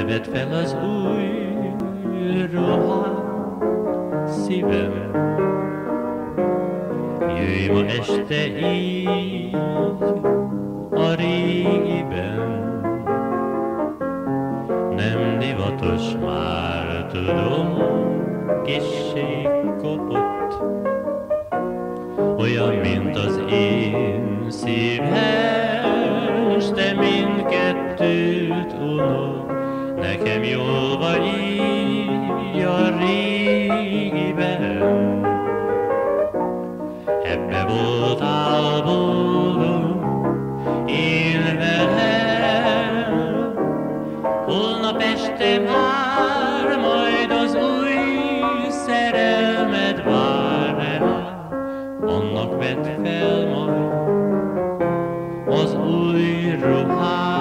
vedd fel az új ruhát, szívem. Jöjj ma este így a régiben. Nem divatos már, tudom, kissé kopott, olyan, mint az én szívem, s te mindkettőt unod. Nekem jól vagy így a régiben. Ebbe voltál boldog, én velem. Holnap este már majd az új szerelmed vár rá. Annak vedd fel majd az új ruhát.